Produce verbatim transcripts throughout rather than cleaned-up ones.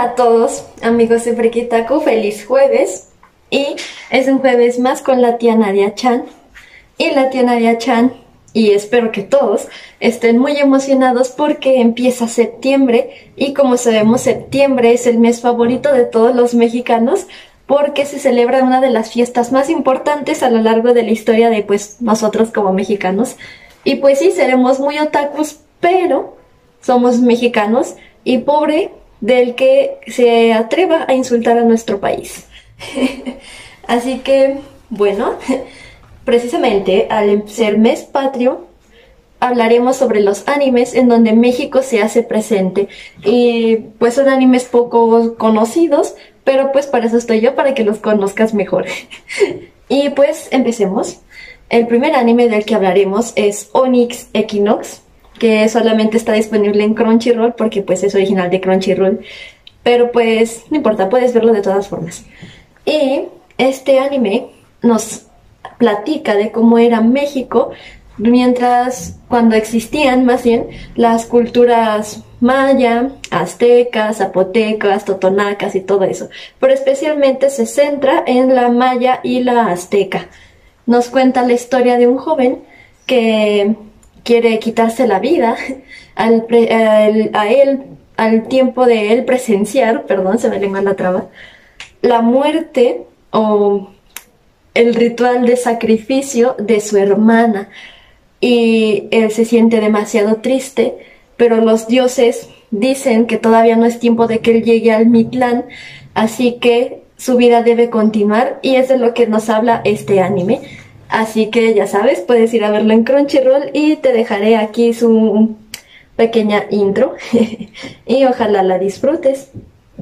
Hola a todos, amigos de Frikitaku, feliz jueves. Y es un jueves más con la tía Nadia Chan. Y la tía Nadia Chan, y espero que todos, estén muy emocionados porque empieza septiembre. Y como sabemos, septiembre es el mes favorito de todos los mexicanos, porque se celebra una de las fiestas más importantes a lo largo de la historia de pues nosotros como mexicanos. Y pues sí, seremos muy otakus, pero somos mexicanos y pobre del que se atreva a insultar a nuestro país. Así que, bueno, precisamente al ser mes patrio, hablaremos sobre los animes en donde México se hace presente. Y pues son animes poco conocidos, pero pues para eso estoy yo, para que los conozcas mejor. Y pues empecemos. El primer anime del que hablaremos es Onyx Equinox, que solamente está disponible en Crunchyroll porque pues es original de Crunchyroll, pero pues no importa, puedes verlo de todas formas. Y este anime nos platica de cómo era México mientras, cuando existían más bien las culturas maya, aztecas, zapotecas, totonacas y todo eso, pero especialmente se centra en la maya y la azteca. Nos cuenta la historia de un joven que quiere quitarse la vida al pre, al, a él, al tiempo de él presenciar, perdón, se me lengua la traba, la muerte o el ritual de sacrificio de su hermana. Y él se siente demasiado triste, pero los dioses dicen que todavía no es tiempo de que él llegue al Mictlán, así que su vida debe continuar, y es de lo que nos habla este anime. Así que ya sabes, puedes ir a verlo en Crunchyroll y te dejaré aquí su pequeña intro y ojalá la disfrutes.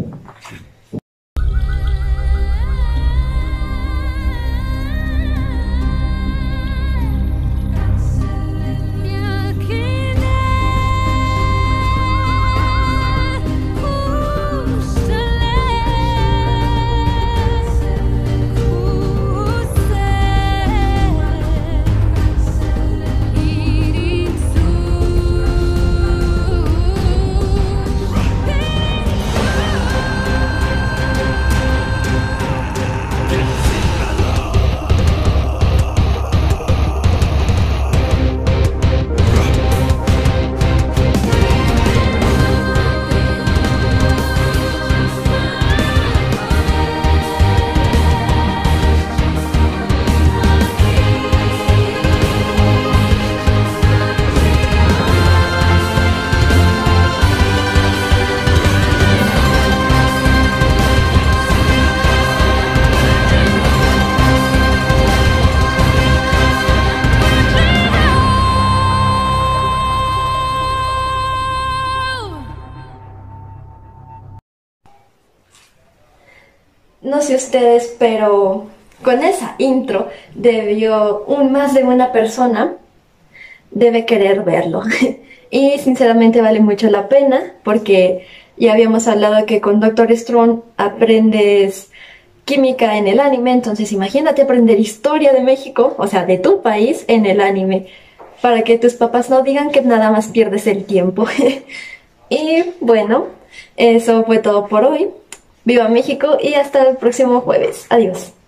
No sé ustedes, pero con esa intro debió un más de una persona debe querer verlo. Y sinceramente vale mucho la pena, porque ya habíamos hablado que con Doctor Stone aprendes química en el anime, entonces imagínate aprender historia de México, o sea, de tu país, en el anime, para que tus papás no digan que nada más pierdes el tiempo. Y bueno, eso fue todo por hoy. ¡Viva México! Y hasta el próximo jueves. Adiós.